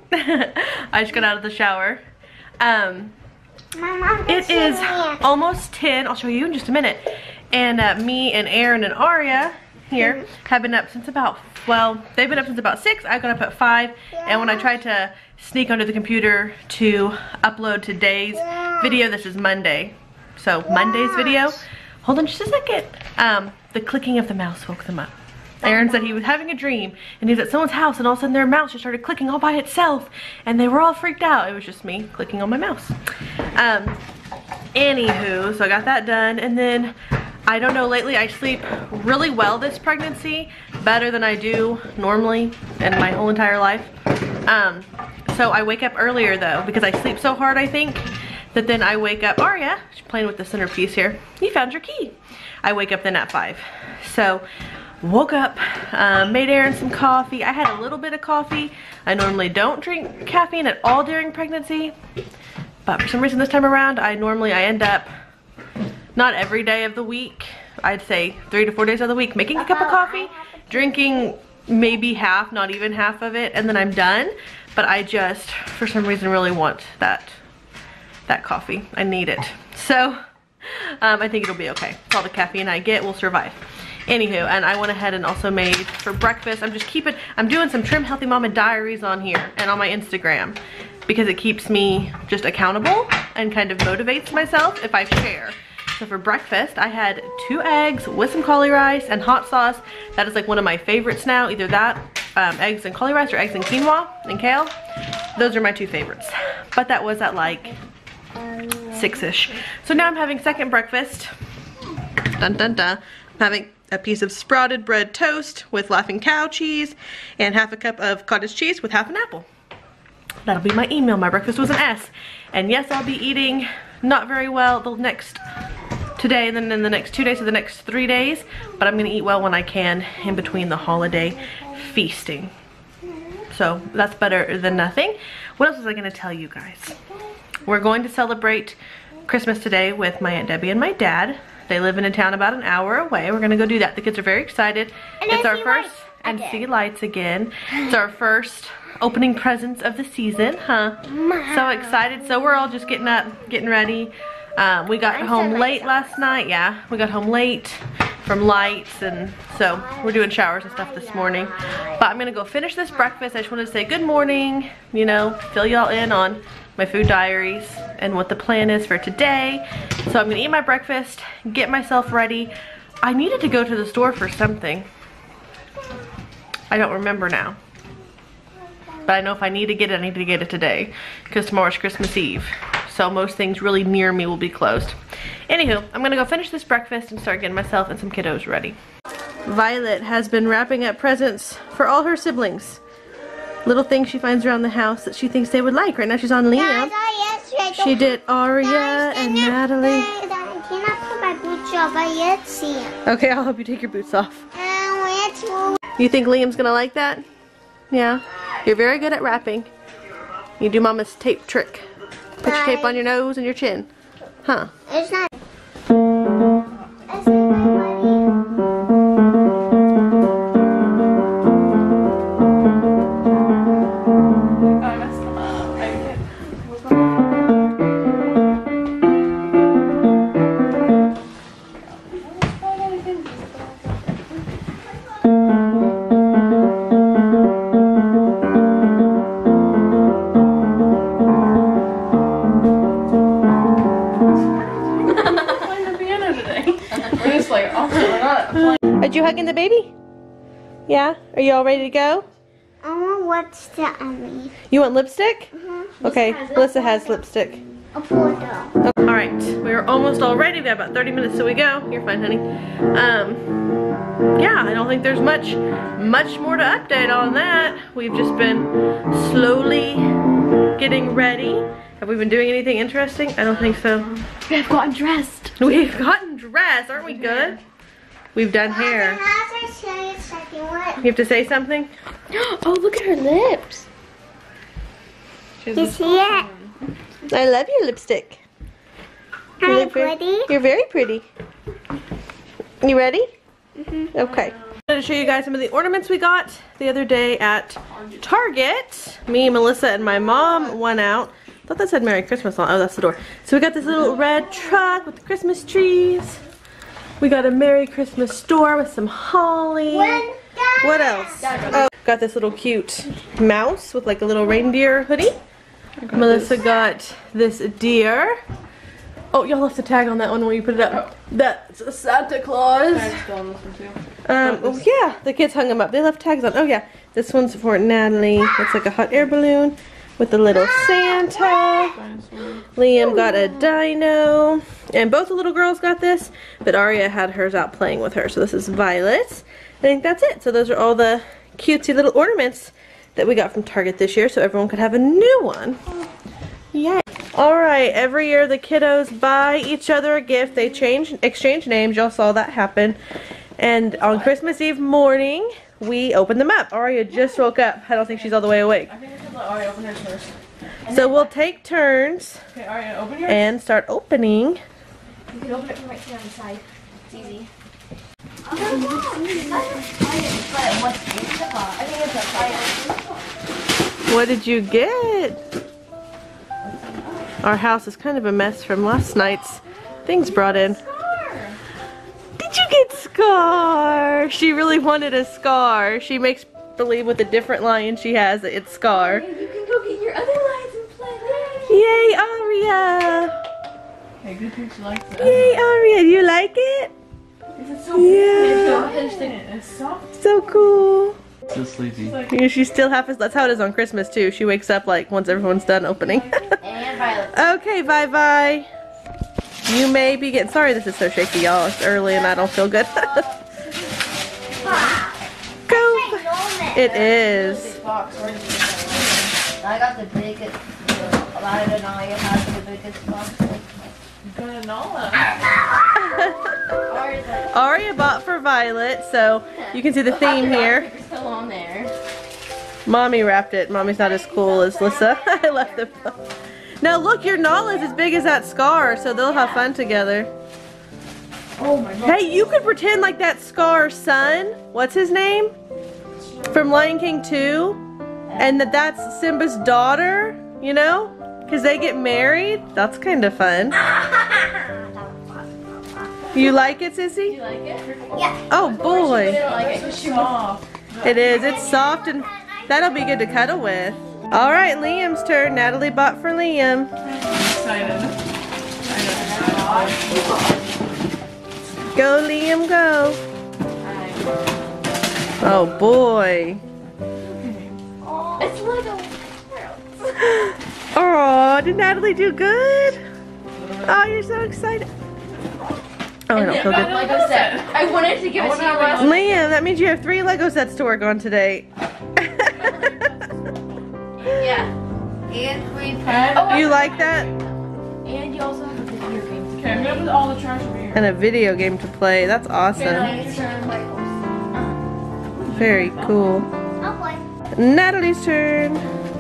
I just got out of the shower. It is almost 10. I'll show you in just a minute. And me and Aaron and Aria here have been up since about, well, they've been up since about 6. I got up at 5. And when I tried to sneak onto the computer to upload today's video, this is Monday. So Monday's video. Hold on just a second. The clicking of the mouse woke them up. Aaron said he was having a dream and he was at someone's house and all of a sudden their mouse just started clicking all by itself and they were all freaked out. It was just me clicking on my mouse. Anywho, so I got that done, and then I don't know, lately I sleep really well this pregnancy, better than I do normally in my whole entire life. So I wake up earlier though because I sleep so hard, I think, that then I wake up. Aria, she's playing with the centerpiece here. You found your key. I wake up then at 5. So woke up, made Aaron some coffee. I had a little bit of coffee. I normally don't drink caffeine at all during pregnancy, but for some reason this time around, I end up, not every day of the week, I'd say 3 to 4 days of the week, making a cup of coffee, drinking maybe half, not even half of it, and then I'm done. But I just, for some reason, really want that coffee. I need it. So, I think it'll be okay. All the caffeine I get will survive. Anywho, and I went ahead and also made for breakfast. I'm doing some Trim Healthy Mama diaries on here and on my Instagram because it keeps me just accountable and kind of motivates myself if I share. So for breakfast, I had 2 eggs with some cauli rice and hot sauce. That is like one of my favorites now. Either that, eggs and cauli rice, or eggs and quinoa and kale. Those are my 2 favorites. But that was at like 6-ish. So now I'm having second breakfast. Dun dun dun. I'm having a piece of sprouted bread toast with Laughing Cow cheese and half a cup of cottage cheese with half an apple. That'll be my email. My breakfast was an S. And yes, I'll be eating not very well today and then in the next 2 days or the next 3 days, but I'm gonna eat well when I can in between the holiday feasting. So that's better than nothing. What else was I gonna tell you guys? We're going to celebrate Christmas today with my Aunt Debbie and my dad. They live in a town about an hour away. We're gonna go do that. The kids are very excited. It's our first, and see lights again. It's our first opening presents of the season, huh? So excited. So we're all just getting up, getting ready. We got home late last night. Yeah, we got home late from lights, and so we're doing showers and stuff this morning. But I'm gonna go finish this breakfast. I just wanted to say good morning, you know, fill y'all in on my food diaries and what the plan is for today. So I'm gonna eat my breakfast, get myself ready. I needed to go to the store for something. I don't remember now. But I know if I need to get it, I need to get it today, because tomorrow's Christmas Eve. So most things really near me will be closed. Anywho, I'm gonna go finish this breakfast and start getting myself and some kiddos ready. Violet has been wrapping up presents for all her siblings. Little things she finds around the house that she thinks they would like. Right now she's on Liam. She did Aria and Natalie. Can I put my boots off? Okay, I'll help you take your boots off. You think Liam's gonna like that? Yeah. You're very good at wrapping. You do Mama's tape trick. Put your tape on your nose and your chin. Huh? It's not. Are you hugging the baby? Yeah? Are you all ready to go? I want lipstick on me. You want lipstick? Okay, Melissa has lipstick. A photo. Alright, we're almost all ready. We got about 30 minutes till we go. You're fine, honey. Yeah, I don't think there's much more to update on that. We've just been slowly getting ready. Have we been doing anything interesting? I don't think so. We've gotten dressed. We've gotten dressed. Aren't we good? We've done hair. You have to say something? Oh, look at her lips. You see it? I love your lipstick. Are you pretty? You're very pretty. You ready? Okay. to show you guys some of the ornaments we got the other day at Target. Me, Melissa, and my mom went out. I thought that said Merry Christmas on. Oh, that's the door. So we got this little red truck with the Christmas trees. We got a Merry Christmas store with some holly. What else? Oh, got this little cute mouse with like a little reindeer hoodie. Melissa got this deer. Oh, y'all left the tag on that one when you put it up. That's a Santa Claus. Oh yeah, the kids hung them up. They left tags on. Oh yeah, this one's for Natalie. It's like a hot air balloon with a little Santa. Liam got a dino. And both the little girls got this, but Aria had hers out playing with her. So this is Violet. I think that's it. So those are all the cutesy little ornaments that we got from Target this year, so everyone could have a new one. Yay. Alright, every year the kiddos buy each other a gift. They exchange names. Y'all saw that happen. And on Christmas Eve morning, we open them up. Aria just woke up. I don't think she's all the way awake. I think I should let Aria open hers first. So we'll take turns Okay, Aria, open yours. and start opening. You can open it from right here on the side. It's easy. What did you get? Our house is kind of a mess from last night's things brought in. Did you get Scar? She really wanted a Scar. She makes believe with a different lion she has that it's Scar. You can go get your other lions and play. Yay, Aria! Okay, good thing she likes it. Yay, Aria! Do you like it? It's so Yeah. It's soft. So cool. Still sleepy. Yeah, she still half. That's how it is on Christmas too. She wakes up like once everyone's done opening. And Violet. Okay, bye. You may be getting. Sorry, this is so shaky, y'all. It's early and I don't feel good. Go. It is. Box. I got the biggest. I don't know. I have the biggest box. Granola. Aria bought for Violet, so you can see the theme here. Still on there. Mommy wrapped it. Mommy's not as cool as Lissa. I left them. Now look, your Nala is as big as that Scar, so they'll have fun together. Oh my god. Hey, you could pretend like that Scar's son. What's his name? From Lion King 2. And that's Simba's daughter, you know? Because they get married. That's kind of fun. You like it, Sissy? You like it? Yeah. Oh boy. It's soft. It is. It's soft and that'll be good to cuddle with. All right, Liam's turn. Natalie bought for Liam. Excited. Go, Liam, go. Oh boy. It's Lego. Oh, did Natalie do good? Oh, you're so excited. Oh, I don't feel good. Lego set. I wanted to give it to you last. Liam, that means you have 3 Lego sets to work on today. Yeah. And free You like that? And you also have a video game. Okay, I'm gonna put all the trash over here. And a video game to play. That's awesome. Very cool. Oh boy. Natalie's turn.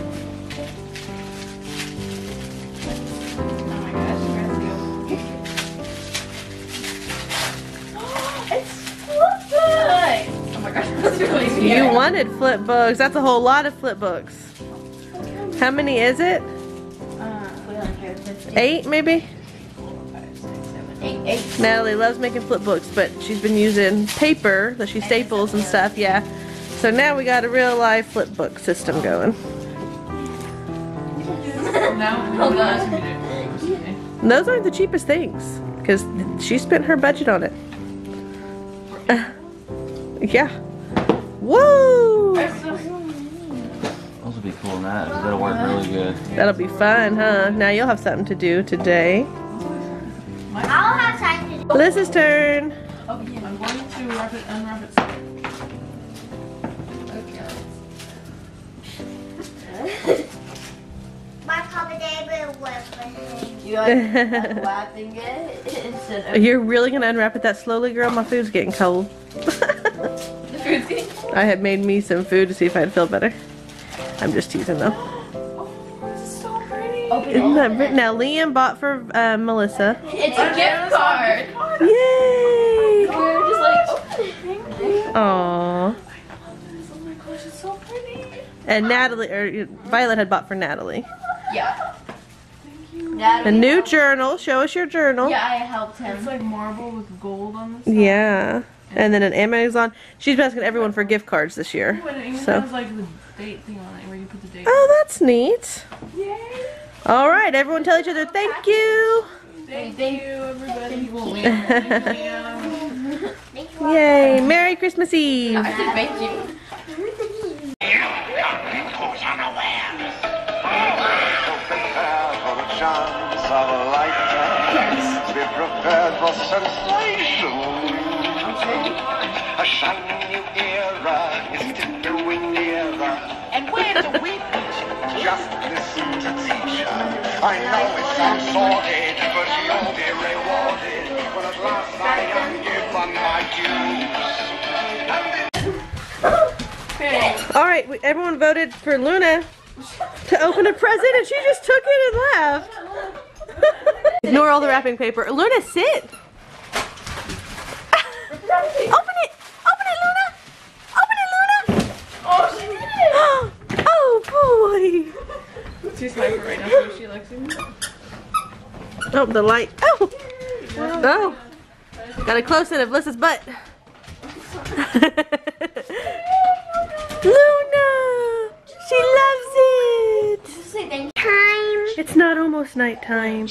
Oh my gosh, that's really cute. You wanted flip books. That's a whole lot of flip books. How many is it? 8 maybe? 8. Natalie loves making flip books, but she's been using paper that she staples and stuff, yeah. So now we got a real life flip book system going. Now, And those aren't the cheapest things, because she spent her budget on it. Yeah. Woo! Those will be cool, Nat. That'll work really good. That'll be fun, huh? Now you'll have something to do today. I'll have time to do. Liz's turn. I'm going to unwrap it. My Papa David was with me. You like unwrapping it instead of You're really gonna unwrap it that slowly, girl? My food's getting cold. The food's getting cold. I had made me some food to see if I'd feel better. I'm just teasing though. This is so pretty. Isn't that pretty? Now Liam bought for Melissa. It's a gift card. Yay! We were just like, open it. Aww. Oh my gosh, it's so pretty. And Natalie, or Violet had bought for Natalie. Yeah. A new journal. Show us your journal. Yeah, I helped him. It's like marble with gold on the side. Yeah. And then an Amazon. She's been asking everyone for gift cards this year. Oh, and it even So. has like the date thing on it where you put the date. Oh, that's neat. Yay! All right, everyone tell each other thank you. Thank you, everybody. Well, Liam. Yay. Merry Christmas Eve. I said thank you. Be prepared for sensation. A shiny new era is tiptoeing nearer. And where do we pitch? Just listen to teacher. I know it sounds sordid, but you'll be rewarded when at last I am given my dues. All right, everyone voted for Luna to open a present, and she just took it and left. Ignore all the wrapping paper. Luna, sit. Open it! Open it, Luna! Open it, Luna! Oh, she did it! Oh boy! She's hyper right now, so she likes it. Oh, the light. Oh! Oh! Got a close in of Lissa's butt. Luna! She loves it! Say thank you. It's not almost nighttime.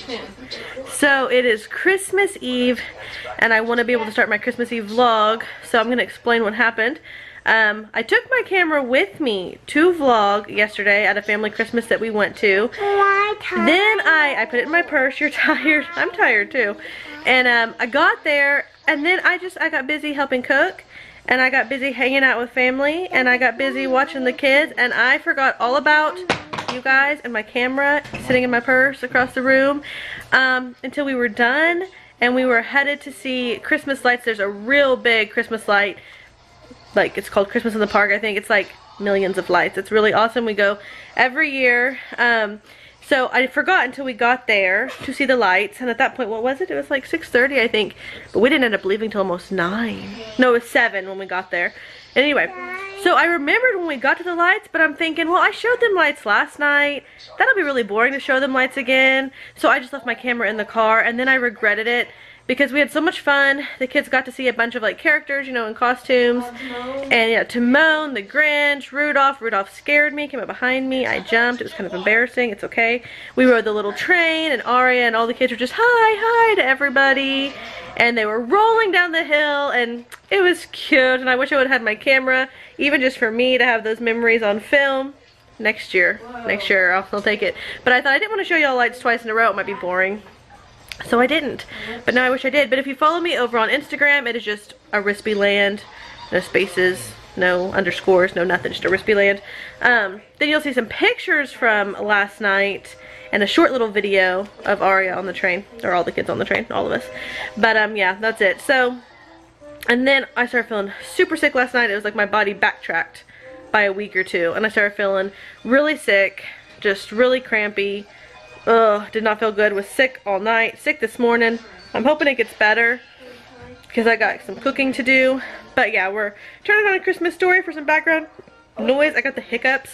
So it is Christmas Eve, and I want to be able to start my Christmas Eve vlog, so I'm going to explain what happened. I took my camera with me to vlog yesterday at a family Christmas that we went to. Then I put it in my purse. You're tired. I'm tired too. And I got there, and then I got busy helping cook, and I got busy hanging out with family, and I got busy watching the kids, and I forgot all about you guys and my camera sitting in my purse across the room until we were done, and we were headed to see Christmas lights. There's a real big Christmas light, like it's called Christmas in the Park, I think. It's like millions of lights. It's really awesome. We go every year. So I forgot until we got there to see the lights, and at that point, what was it? It was like 6:30, I think, but we didn't end up leaving till almost 9. No, it was 7 when we got there. Anyway, so I remembered when we got to the lights, but I'm thinking, well, I showed them lights last night. That'll be really boring to show them lights again. So I just left my camera in the car, and then I regretted it because we had so much fun. The kids got to see a bunch of like characters, you know, in costumes. And yeah, Timon, the Grinch, Rudolph. Rudolph scared me, came up behind me. I jumped. It was kind of embarrassing. It's okay. We rode the little train, and Aria and all the kids were just hi to everybody. And they were rolling down the hill, and it was cute. And I wish I would have had my camera, even just for me to have those memories on film. Next year. Next year, I'll take it. But I thought I didn't want to show y'all lights twice in a row. It might be boring. So I didn't. But now I wish I did. But if you follow me over on Instagram, it is just a Rispy Land. No spaces, no underscores, no nothing. Just a Rispy Land. Then you'll see some pictures from last night and a short little video of Aria on the train. Or all the kids on the train. All of us. But yeah, that's it. So, and then I started feeling super sick last night. It was like my body backtracked by a week or two. And I started feeling really sick. Just really crampy. Ugh, did not feel good. Was sick all night. Sick this morning. I'm hoping it gets better because I got some cooking to do. But yeah, we're turning on A Christmas Story for some background noise. I got the hiccups.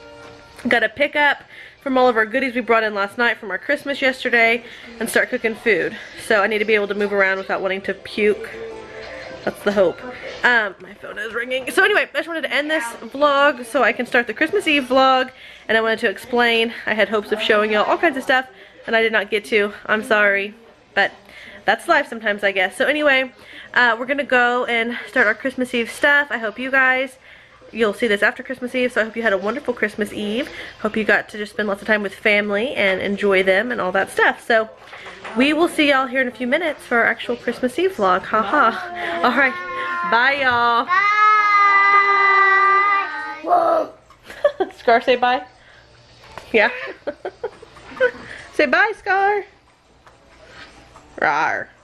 Got to pick up from all of our goodies we brought in last night from our Christmas yesterday and start cooking food. So I need to be able to move around without wanting to puke. That's the hope. My phone is ringing. So anyway, I just wanted to end this vlog so I can start the Christmas Eve vlog. And I wanted to explain. I had hopes of showing y'all all kinds of stuff, and I did not get to. I'm sorry. But that's life sometimes, I guess. So anyway, we're going to go and start our Christmas Eve stuff. I hope you guys, you'll see this after Christmas Eve, so I hope you had a wonderful Christmas Eve. Hope you got to just spend lots of time with family and enjoy them and all that stuff. So we will see y'all here in a few minutes for our actual Christmas Eve vlog. Haha. Alright. Bye, y'all. Bye. Scar, say bye. Yeah. Say bye, Scar. Rawr.